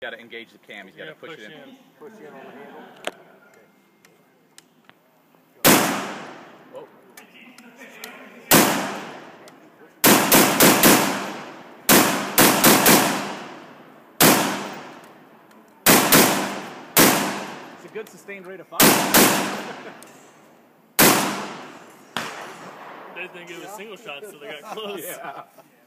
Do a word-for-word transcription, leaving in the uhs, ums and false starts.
Got to engage the cam. He's got to push, push it in. in. Push in on the handle. Whoa. It's a good sustained rate of fire. They didn't think it was single shots, so they got close. Yeah.